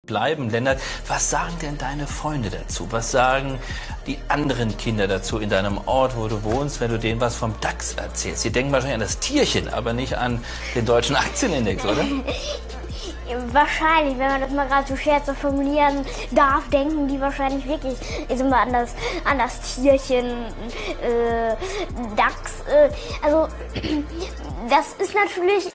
Bleiben, Lennart, was sagen denn deine Freunde dazu? Was sagen die anderen Kinder dazu in deinem Ort, wo du wohnst, wenn du denen was vom DAX erzählst? Sie denken wahrscheinlich an das Tierchen, aber nicht an den deutschen Aktienindex, oder? Wahrscheinlich, wenn man das mal gerade so scherzhaft formulieren darf, denken die wahrscheinlich wirklich immer an das Tierchen, DAX. Also das ist natürlich